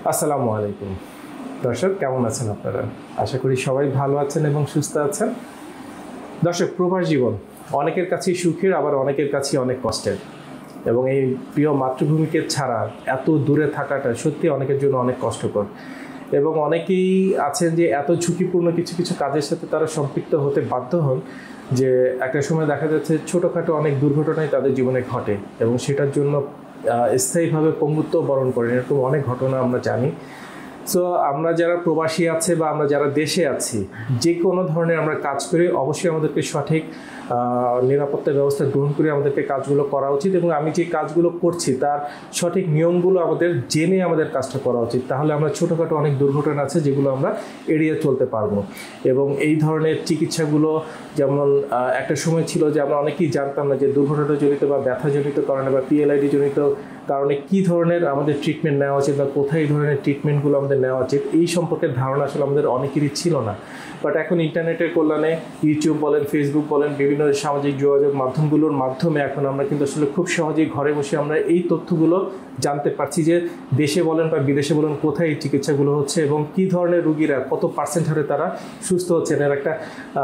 আসসালামু আলাইকুম দর্শক, কেমন আছেন আপনারা? আশা করি সবাই ভালো আছেন এবং সুস্থ আছেন। দর্শক, প্রবাস জীবন অনেকের কাছেই সুখের, আবার অনেকের কাছেই অনেক কষ্টের। এবং এই প্রিয় মাতৃভূমিকে ছাড়া এত দূরে থাকাটা সত্যি অনেকের জন্য অনেক কষ্টকর। এবং অনেকেই আছেন যে এত ঝুঁকিপূর্ণ কিছু কিছু কাজের সাথে তারা সম্পৃক্ত হতে বাধ্য হন যে একটা সময় দেখা যাচ্ছে ছোটোখাটো অনেক দুর্ঘটনাই তাদের জীবনে ঘটে এবং সেটার জন্য স্থায়ীভাবে পঙ্গুত্ব বরণ করেন। এরকম অনেক ঘটনা আমরা জানি। সো আমরা যারা প্রবাসী আছে বা আমরা যারা দেশে আছি, যে কোনো ধরনের আমরা কাজ করি অবশ্যই আমাদেরকে সঠিক নিরাপত্তা ব্যবস্থা গ্রহণ করে আমাদেরকে কাজগুলো করা উচিত। এবং আমি যে কাজগুলো করছি তার সঠিক নিয়মগুলো আমাদের জেনে আমাদের কাজটা করা উচিত। তাহলে আমরা ছোটোখাটো অনেক দুর্ঘটনা আছে যেগুলো আমরা এড়িয়ে চলতে পারবো। এবং এই ধরনের চিকিৎসাগুলো যেমন একটা সময় ছিল যে আমরা অনেকেই জানতাম না যে দুর্ঘটনাজনিত বা ব্যথাজনিত কারণে বা পিএলআইডি জনিত কারণে কী ধরনের আমাদের ট্রিটমেন্ট নেওয়া উচিত বা কোথায় এই ধরনের ট্রিটমেন্টগুলো আমাদের নেওয়া উচিত, এই সম্পর্কে ধারণা আসলে আমাদের অনেকেরই ছিল না। বাট এখন ইন্টারনেটের কল্যাণে ইউটিউব বলেন, ফেসবুক বলেন, বিভিন্ন সামাজিক যোগাযোগ মাধ্যমগুলোর মাধ্যমে এখন আমরা কিন্তু আসলে খুব সহজেই ঘরে বসে আমরা এই তথ্যগুলো জানতে পারছি যে দেশে বলেন বা বিদেশে বলেন কোথায় এই চিকিৎসাগুলো হচ্ছে এবং কী ধরনের রুগীরা কত পার্সেন্ট হারে তারা সুস্থ হচ্ছেন, এর একটা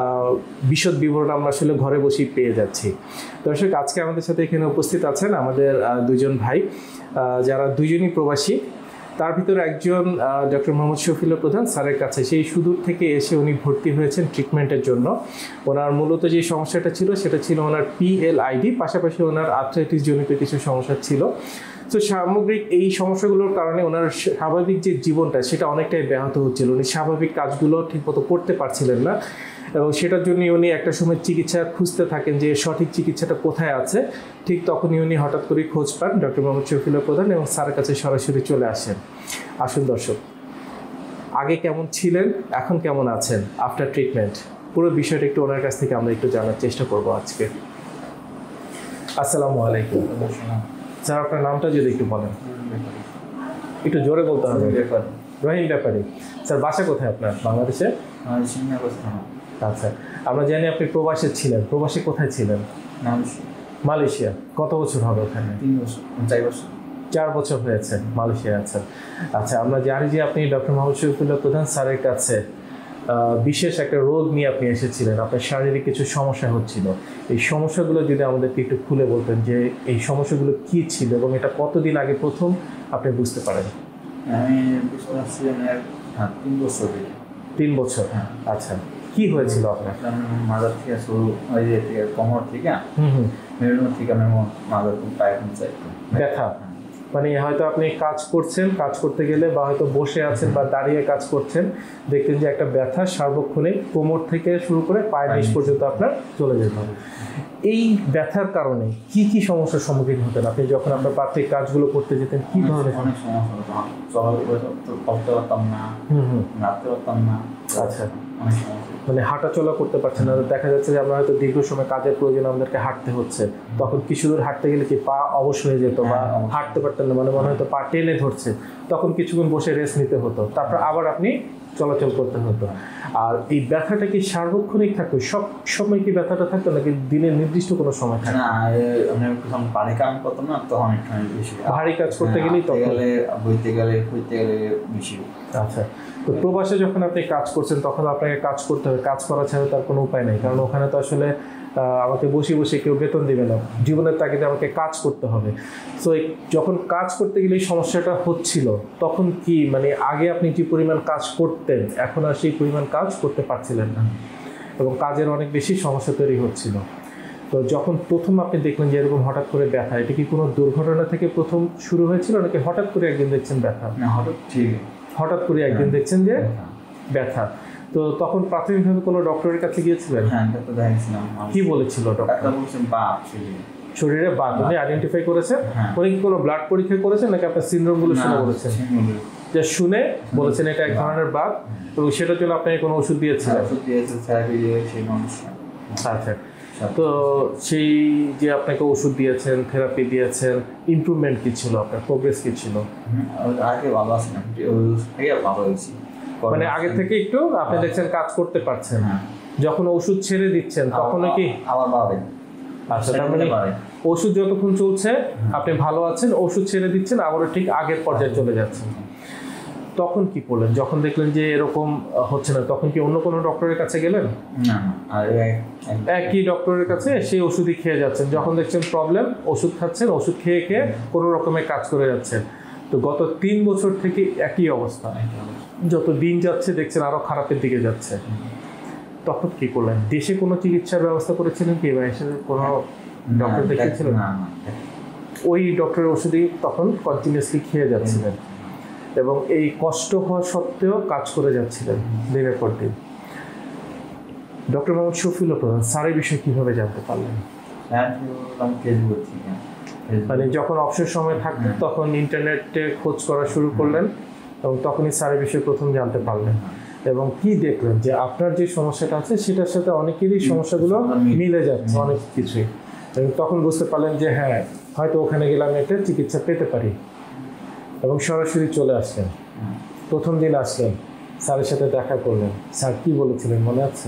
বিশদ বিবরণ আমরা আসলে ঘরে বসেই পেয়ে যাচ্ছি। দর্শক, আজকে আমাদের সাথে এখানে উপস্থিত আছেন আমাদের দুজন ভাই, যারা দুজনই প্রবাসী। তার ভিতরে একজন ডক্টর মোহাম্মদ শফিউল্লাহ প্রধান স্যারের কাছে সেই সুদূর থেকে এসে উনি ভর্তি হয়েছেন ট্রিটমেন্টের জন্য। ওনার মূলত যে সমস্যাটা ছিল সেটা ছিল ওনার পিএলআইডি, পাশাপাশি ওনার আর্থ্রাইটিস জনিত কিছু সমস্যা ছিল। তো সামগ্রিক এই সমস্যাগুলোর কারণে ওনার স্বাভাবিক যে জীবনটা সেটা অনেকটাই ব্যাহত হচ্ছিল। উনি স্বাভাবিক কাজগুলো ঠিকমতো করতে পারছিলেন না এবং সেটার জন্য উনি একটা সময় চিকিৎসা খুঁজতে থাকেন যে সঠিক চিকিৎসাটা কোথায় আছে। ঠিক তখনই উনি হঠাৎ করে খোঁজ পান ডক্টর মোহাম্মদ শফিউল্লাহ প্রধান এবং স্যারের কাছে সরাসরি চলে আসেন। আসুন দর্শক, আগে কেমন ছিলেন, এখন কেমন আছেন আফটার ট্রিটমেন্ট, পুরো বিষয়টা একটু ওনার কাছ থেকে আমরা একটু জানার চেষ্টা করব আজকে। আসসালামু আলাইকুম স্যার, আপনার নামটা যদি একটু বলেন। একটু জোরে বলতে হবে। রহিম ব্যাপারী। স্যার, বাসা কোথায় আপনার? বাংলাদেশে? আচ্ছা, আমরা জানি আপনি প্রবাসে ছিলেন। প্রবাসে কোথায় ছিলেন? মালয়েশিয়া। কত বছর হবে ওখানে? 4 বছর হয়েছে মালয়েশিয়া আছেন। আচ্ছা, আমরা জানি যে আপনি ডক্টর মোহাম্মদ শফিউল্লাহ প্রধান স্যারের কাছে বিশেষ একটা রোগ নিয়ে আপনি এসেছিলেন, আপনার শারীরিক কিছু সমস্যা হচ্ছিল। এই সমস্যাগুলো যদি আমাদেরকে একটু খুলে বলতেন যে এই সমস্যাগুলো কী ছিল এবং এটা কতদিন আগে প্রথম আপনি বুঝতে পারেন? আমি বুঝতে পারছি 3 বছর। 3 বছর? হ্যাঁ। আচ্ছা, কি হয়েছিল আপনার? মাজার থেকে শুরু, ওই যে কোমর থেকে মেরুদণ্ড থেকে আমি মাজার পায়ে ব্যথা। মানে হয়তো আপনি কাজ করছেন, কাজ করতে গেলে বা হয়তো বসে আছেন বা দাঁড়িয়ে কাজ করছেন, দেখতেন যে একটা ব্যথা সার্বক্ষণিক কোমর থেকে শুরু করে পায়ের নিচ পর্যন্ত আপনার চলে যেত। এই ব্যথার কারণে কি কি সমস্যার সম্মুখীন হতেন আপনি যখন আপনার প্রাথমিক কাজগুলো করতে যেতেন? কি ধরনের? অনেক সমস্যা হতো, চলাফেরা করতে পারতাম না, নাড়তে পারতাম না। আচ্ছা, অনেক সমস্যা, মানে হাঁটা চলা করতে পারছেন না। দেখা যাচ্ছে যে আমরা হয়তো দীর্ঘ সময় কাজের প্রয়োজনে আমাদেরকে হাঁটতে হচ্ছে, তখন কিছু দূর হাঁটতে গেলে কি পা অবশ হয়ে যেত বা হাঁটতে পারতেন না, মানে মনে হয়তো পা টেনে ধরছে, তখন কিছুক্ষণ বসে রেস্ট নিতে হতো, তারপর আবার আপনি চলাচল করতে হতো। আর এই ব্যথাটা কি সার্বক্ষণিক থাকতো? সব সময় কি ব্যথাটা থাকতো নাকি দিনের নির্দিষ্ট কোনো সময় থাকতো? না, আমি যখন ভারী কাজ করতাম না তখন একটু বেশি, ভারী কাজ করতে গেলেই তখন বইতে গেলে বেশি। আচ্ছা, তো প্রবাসে যখন আপনি কাজ করছেন তখন আপনাকে কাজ করতে হবে, কাজ করা ছাড়া তার কোনো উপায় নেই, কারণ ওখানে তো আসলে আমাকে বসে বসে কেউ বেতন দেবে না, জীবনের তাগিদে আমাকে কাজ করতে হবে। সো যখন কাজ করতে গেলে এই সমস্যাটা হচ্ছিল তখন কি, মানে আগে আপনি যে পরিমাণ কাজ করতেন এখন আর সেই পরিমাণ কাজ করতে পারছিলেন না এবং কাজের অনেক বেশি সমস্যা তৈরি হচ্ছিল। তো যখন প্রথম আপনি দেখলেন যে এরকম হঠাৎ করে ব্যথা, এটা কি কোনো দুর্ঘটনা থেকে প্রথম শুরু হয়েছিল নাকি হঠাৎ করে একদিন দেখছেন ব্যথা? না, হঠাৎ করে একদিন দেখছেন যে ব্যথা। তো তখন প্রাথমিকভাবে কোনো ডক্টরের কাছে গিয়েছিলেন? হ্যাঁ, ডাক্তার দেখাইছিলাম। কি বলেছিল ডাক্তার? বলছেন বাত, শরীরে বাত। উনি আইডেন্টিফাই করেছেন? উনি কি কোনো ব্লাড পরীক্ষা করেছেন নাকি আপনার সিনড্রোমগুলো শুনে বলেছেন? যে শুনে বলেছেন এটা এক ধরনের বাত এবং সেটার জন্য আপনাকে কোনো ওষুধ দিয়েছিলেন? আচ্ছা, তো সেই যে আপনাকে ওষুধ দিয়েছেন, থেরাপি দিয়েছেন, ইমপ্রুভমেন্ট কি ছিল, আপনার প্রোগ্রেস কি ছিল? আগে ভালো আছে না, ভালো হয়েছি, মানে আগে থেকে একটু আপনি দেখছেন কাজ করতে পারছেন, যখন ওষুধ ছেড়ে দিচ্ছেন তখন কি আবার বাড়ে? আচ্ছা, তার মানে ওষুধ যতক্ষণ চলছে আপনি ভালো আছেন, ওষুধ ছেড়ে দিচ্ছেন আবারও ঠিক আগের পর্যায়ে চলে যাচ্ছেন। তখন কি করলেন যখন দেখলেন যে এরকম হচ্ছে না? তখন কি অন্য কোনো ডক্টরের কাছে গেলেন? না আর একই ডক্টরের কাছে সেই ওষুধই খেয়ে যাচ্ছেন, যখন দেখছেন প্রবলেম ওষুধ খাচ্ছেন, ওষুধ খেয়ে খেয়ে কোনো রকমের কাজ করে যাচ্ছেন। তো গত 3 বছর থেকে একই অবস্থা, যত দিন যাচ্ছে দেখছেন আরো খারাপের দিকে যাচ্ছে। তখন কি করলেন? দেশে কোনো চিকিৎসার ব্যবস্থা করেছিলেন কি, বা এসে কোনো ডক্টর দেখিয়েছিলেন? ওই ডক্টরের ওষুধই তখন কন্টিনিউয়াসলি খেয়ে যাচ্ছিলেন এবং এই কষ্ট হওয়া সত্ত্বেও কাজ করে যাচ্ছিলেন দিনের পর দিন। ডক্টর মোহাম্মদ শফিউল্লাহ প্রধান স্যারের বিষয়ে কিভাবে জানতে পারলেন? মানে যখন অবসর সময় থাকতেন তখন ইন্টারনেটে খোঁজ করা শুরু করলেন এবং তখনই স্যারের বিষয়ে প্রথম জানতে পারলেন, এবং কি দেখলেন যে আপনার যে সমস্যাটা আছে সেটার সাথে অনেকেরই সমস্যাগুলো মিলে যাচ্ছে অনেক কিছুই, এবং তখন বুঝতে পারলেন যে হ্যাঁ হয়তো ওখানে গেলে আমি একটা চিকিৎসা পেতে পারি, এবং সরাসরি চলে আসলেন। প্রথম দিন আসলেন, স্যারের সাথে দেখা করলেন, স্যার কি বলেছিলেন মনে আছে?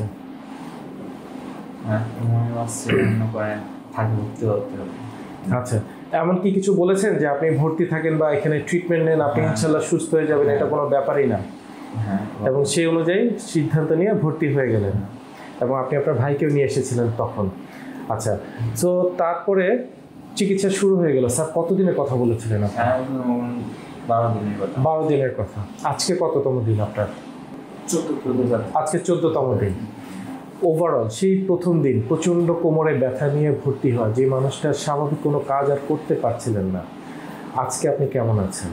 আচ্ছা, এমন কি কিছু বলেছেন যে আপনি ভর্তি থাকেন বা এখানে ট্রিটমেন্ট নেন, আপনি ইনশাল্লাহ সুস্থ হয়ে যাবেন, এটা কোনো ব্যাপারই না? এবং সেই অনুযায়ী সিদ্ধান্ত নিয়ে ভর্তি হয়ে গেলেন এবং আপনি আপনার ভাইকেও নিয়ে এসেছিলেন তখন। আচ্ছা, তো তারপরে চিকিৎসা শুরু হয়ে গেল। স্যার কতদিনের কথা বলেছিলেন আপনি? 12 দিনের কথা। আজকে কততম দিন আপনার? 14 আজকে 14তম দিন। ওভারঅল সেই প্রথম দিন প্রচণ্ড কোমরে ব্যথা নিয়ে ভর্তি হয়, যে মানুষটা স্বাভাবিক কোনো কাজ আর করতে পারছিলেন না, আজকে আপনি কেমন আছেন?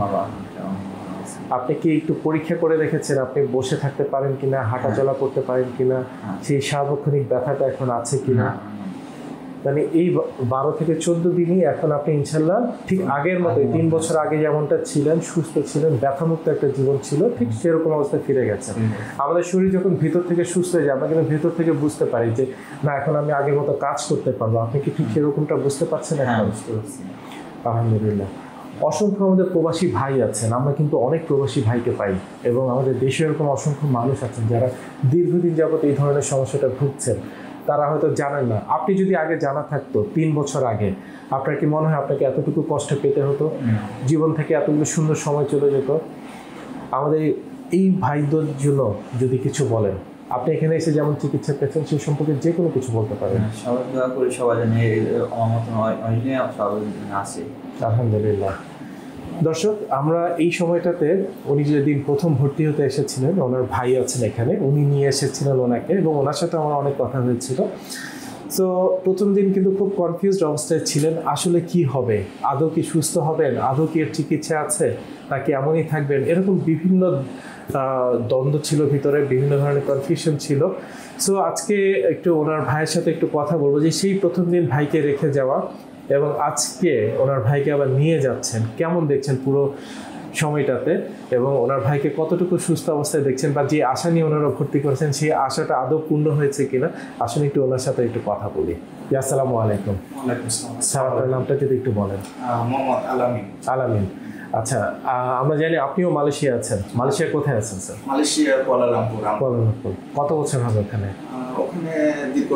আপনি কি একটু পরীক্ষা করে দেখেছেন আপনি বসে থাকতে পারেন কিনা, হাঁটাচলা করতে পারেন কিনা, সেই সার্বক্ষণিক ব্যথাটা এখন আছে কিনা? মানে এই 12 থেকে 14 দিনই এখন আপনি ইনশাল্লাহ ঠিক আগের মতোই, 3 বছর আগে যেমনটা ছিলেন, সুস্থ ছিলেন, ব্যথামুক্ত একটা জীবন ছিল, ঠিক সেরকম অবস্থায় ফিরে গেছেন। আমাদের শরীর যখন ভিতর থেকে সুস্থ হয়ে যায় আমরা কিন্তু ভিতর থেকে বুঝতে পারি যে না এখন আমি আগের মতো কাজ করতে পারবো। আপনি কি ঠিক সেরকমটা বুঝতে পারছেন এখন? আলহামদুলিল্লাহ। অসংখ্য আমাদের প্রবাসী ভাই আছেন, আমরা কিন্তু অনেক প্রবাসী ভাইকে পাই, এবং আমাদের দেশে এরকম অসংখ্য মানুষ আছেন যারা দীর্ঘদিন যাবত এই ধরনের সমস্যাটা ভুগছেন। তারা হয়তো জানেন না। আপনি যদি আগে জানা থাকতো 3 বছর আগে, আপনার কি মনে হয় আপনাকে এতটুকু কষ্ট পেতে হতো? জীবন থেকে এতগুলো সুন্দর সময় চলে যেত? আমাদের এই ভাইদের জন্য যদি কিছু বলেন, আপনি এখানে এসে যেমন চিকিৎসা পেয়েছেন সেই সম্পর্কে যে কোনো কিছু বলতে পারেন। সবাই দোয়া করি সবাই জানে আমার মতন সবাই আসে। আলহামদুলিল্লাহ। দর্শক, আমরা এই সময়টাতে উনি যেদিন প্রথম ভর্তি হতে এসেছিলেন, ওনার ভাই আছেন এখানে, উনি নিয়ে এসেছিলেন ওনাকে, এবং ওনার সাথে আমার অনেক কথা হয়েছিল। সো প্রথম দিন কিন্তু খুব কনফিউজড অবস্থায় ছিলেন, আসলে কি হবে, আদৌ কি সুস্থ হবেন, আদৌ কি এর চিকিৎসা আছে, নাকি এমনই থাকবেন, এরকম বিভিন্ন দ্বন্দ্ব ছিল ভিতরে, বিভিন্ন ধরনের কনফিউশন ছিল। সো আজকে একটু ওনার ভাইয়ের সাথে একটু কথা বলবো যে সেই প্রথম দিন ভাইকে রেখে যাওয়া এবং আজকে ওনার ভাইকে আবার নিয়ে যাচ্ছেন, কেমন দেখছেন পুরো সময়টাতে, এবং ওনার ভাইকে কতটুকু সুস্থ অবস্থায় দেখছেন, বা যে আশা নিয়ে ওনারা ভর্তি করেছেন সেই আশাটা আদৌ পূর্ণ হয়েছে কিনা। আসলে একটু ওনার সাথে একটু কথা বলি। আসসালামু আলাইকুম। স্যার আপনার নামটা যদি একটু বলেন। মোহাম্মদ আলামিন। আলামিন। আচ্ছা, আমরা জানি আপনিও মালয়েশিয়া আছেন। মালয়েশিয়া কোথায় আছেন স্যার? Malaysia Kuala Lumpur. কুয়ালালামপুর। কত বছর হবে ওখানে? ওখানে দীর্ঘ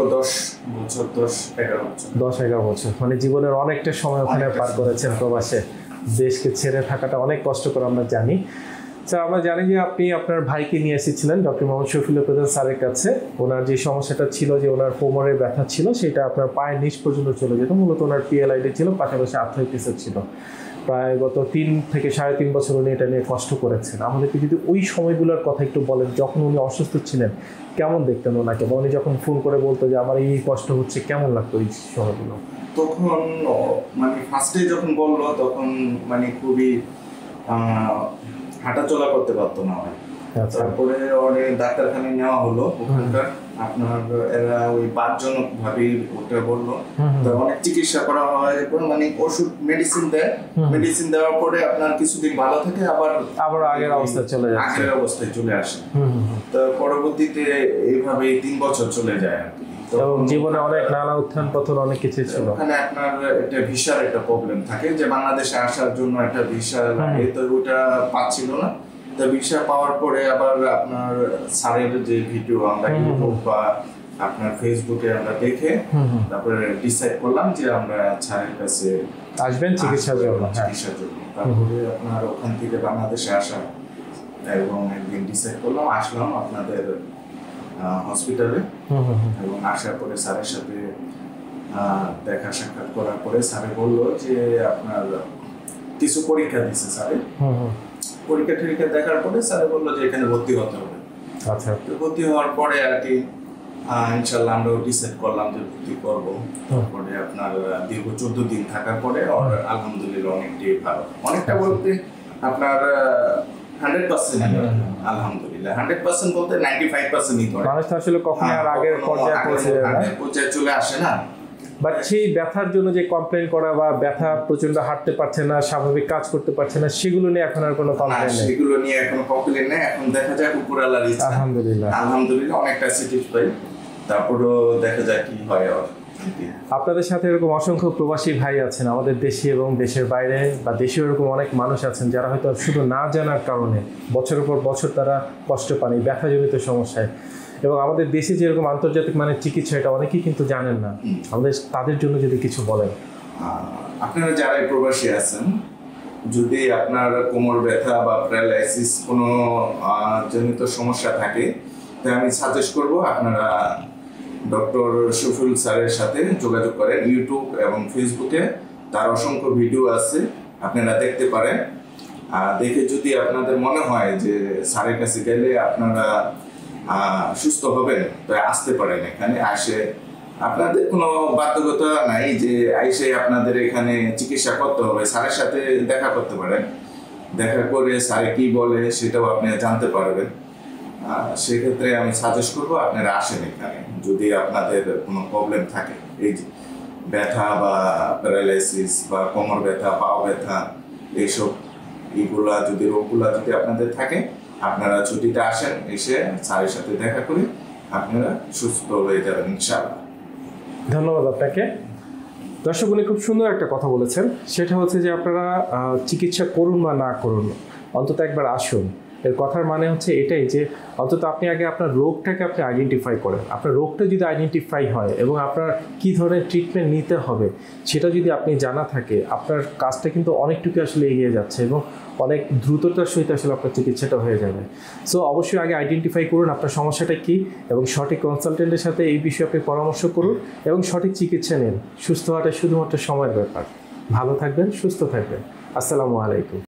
10-11 বছর। মানে জীবনের অনেকটা সময় ওখানে পার করেছেন প্রবাসে। দেশকে ছেড়ে থাকাটা অনেক কষ্টকর আমরা জানি। স্যার আমরা জানি যে আপনি আপনার ভাইকে নিয়ে এসেছিলেন ডক্টর মোহাম্মদ শফিউল্লাহ প্রধান স্যারের কাছে। ওনার যে সমস্যাটা ছিল, যে ওনার কোমরের ব্যথা ছিল, সেটা আপনার পায়ের নিচ পর্যন্ত চলে যেত। মূলত ওনার পিএলআইডি ছিল, পাশাপাশি আর্থ্রাইটিসও ছিল। প্রায় গত 3 থেকে 3.5 বছর উনি এটা নিয়ে কষ্ট করেছেন। আমাদেরকে যদি ওই সময়গুলোর কথা একটু বলেন, যখন উনি অসুস্থ ছিলেন কেমন দেখতেন ওনাকে, বা উনি যখন ফোন করে বলতো যে আমার এই কষ্ট হচ্ছে, কেমন লাগতো ওই সময়গুলো? তখন মানে ফার্স্টে যখন বললো তখন মানে খুবই হাঁটাচলা করতে পারতো না। তারপরে অনেক ডাক্তারখানায় নেওয়া হলো ওখানকার, আপনার এরা ওই 5 জন ভাবে ওটা বললো। তো অনেক চিকিৎসা করা হয়, মানে ওষুধ মেডিসিন দেয়, মেডিসিন দেওয়ার পরে আপনার কিছুদিন ভালো থাকে, আবার আগের অবস্থায় চলে যায়, আগের অবস্থায় চলে আসে। তো পরবর্তীতে এইভাবে 3 বছর চলে যায় আর কি। এবং জীবনে অনেক নানা উত্থান পতন অনেক কিছু ছিল। ওখানে আপনার একটা ভিসার একটা প্রবলেম থাকে, যে বাংলাদেশে আসার জন্য একটা ভিসা লাগে, তো ওটা পাচ্ছিল না। তো ভিসা পাওয়ার পরে আবার আপনার স্যারের যে ভিডিও আমরা ইউটিউব বা আপনার ফেসবুকে আমরা দেখে তারপরে ডিসাইড করলাম যে আমরা স্যারের কাছে আসবেন চিকিৎসার জন্য। তারপরে আপনার ওখান থেকে বাংলাদেশে আসা, এবং একদিন ডিসাইড করলাম, আসলাম আপনাদের হসপিটালে। এবং আসার পরে স্যারের সাথে দেখা সাক্ষাৎ করার পরে স্যারে বললো যে আপনার কিছু পরীক্ষা দিচ্ছে স্যারে। পরীক্ষা টরীক্ষা দেখার পরে স্যারে বললো যে এখানে ভর্তি হতে হবে। আচ্ছা, ভর্তি হওয়ার পরে আর কি ইনশাল্লাহ আমরাও ডিসাইড করলাম যে ভর্তি করবো। তারপরে আপনার দীর্ঘ 14 দিন থাকার পরে আলহামদুলিল্লাহ অনেকটাই ভালো, অনেকটা বলতে আপনার 100% আলহামদুলিল্লাহ 100% বলতে 95%ই ধরে। মানুষ তো আসলে কখনো আর আগের পর্যায়ে পৌঁছে যায় না, পর্যায়ে চলে আসে না। বাট সেই ব্যথার জন্য যে কমপ্লেন করা বা ব্যথা প্রচন্ড হাঁটতে পারছে না, স্বাভাবিক কাজ করতে পারছে না, সেগুলো নিয়ে এখন আর কোনো কমপ্লেন নেই। সেগুলো নিয়ে এখনো কমপ্লেন নেই। এখন দেখা যাক উপর আল্লাহর ইচ্ছা, আলহামদুলিল্লাহ অনেকটা স্যাটিসফাইড। তারপরেও দেখা যাক কি হয়। আর আপনাদের সাথে এরকম অসংখ্য প্রবাসী ভাই আছেন আমাদের দেশে এবং দেশের বাইরে, বা দেশে এরকম অনেক মানুষ আছেন যারা হয়তো শুধু না জানার কারণে বছরের পর বছর তারা কষ্ট পান এই ব্যথাজনিত সমস্যায়। এবং আমাদের দেশে যেরকম আন্তর্জাতিক মানের চিকিৎসা, এটা অনেকেই কিন্তু জানেন না। আমাদের তাদের জন্য যদি কিছু বলেন। আপনারা যারা প্রবাসী আছেন, যদি আপনার কোমর ব্যথা বা প্যারালাইসিস কোনো জনিত সমস্যা থাকে, তাহলে আমি সাজেস্ট করব আপনারা ডক্টর শফিউল স্যারের সাথে যোগাযোগ করেন। ইউটিউব এবং ফেসবুকে তার অসংখ্য ভিডিও আছে, আপনারা দেখতে পারেন। দেখে যদি আপনাদের মনে হয় যে স্যারের কাছে গেলে আপনারা সুস্থ হবেন, তাই আসতে পারেন। এখানে আসে আপনাদের কোনো বাধ্যকতা নাই যে আইসে আপনাদের এখানে চিকিৎসা করতে হবে। স্যারের সাথে দেখা করতে পারেন, দেখা করে স্যারে কি বলে সেটাও আপনি জানতে পারবেন। সেক্ষেত্রে আমি সাজেস্ট করবো আপনারা আসেন এখানে, যদি আপনাদের কোনো প্রবলেম থাকে, এই যে ব্যথা বা প্যারালাইসিস বা কোমর ব্যথা, পাও ব্যথা, এইগুলা যদি রোগগুলা যদি আপনাদের থাকে, আপনারা ছুটিতে আসেন, এসে স্যারের সাথে দেখা করে আপনারা সুস্থ হয়ে যাবেন ইনশাআল্লাহ। ধন্যবাদ আপনাকে। দর্শক, উনি খুব সুন্দর একটা কথা বলেছেন, সেটা হচ্ছে যে আপনারা চিকিৎসা করুন বা না করুন, অন্তত একবার আসুন। এর কথার মানে হচ্ছে এটাই যে অন্তত আপনি আগে আপনার রোগটাকে আপনি আইডেন্টিফাই করেন। আপনার রোগটা যদি আইডেন্টিফাই হয় এবং আপনার কী ধরনের ট্রিটমেন্ট নিতে হবে সেটা যদি আপনি জানা থাকে, আপনার কাজটা কিন্তু অনেকটুকু আসলে এগিয়ে যাচ্ছে এবং অনেক দ্রুততার সহিত আসলে আপনার চিকিৎসাটা হয়ে যাবে। সো অবশ্যই আগে আইডেন্টিফাই করুন আপনার সমস্যাটা কী, এবং সঠিক কনসালটেন্টের সাথে এই বিষয়ে আপনি পরামর্শ করুন এবং সঠিক চিকিৎসা নিন। সুস্থ হওয়াটা শুধুমাত্র সময়ের ব্যাপার। ভালো থাকবেন, সুস্থ থাকবেন। আসসালামু আলাইকুম।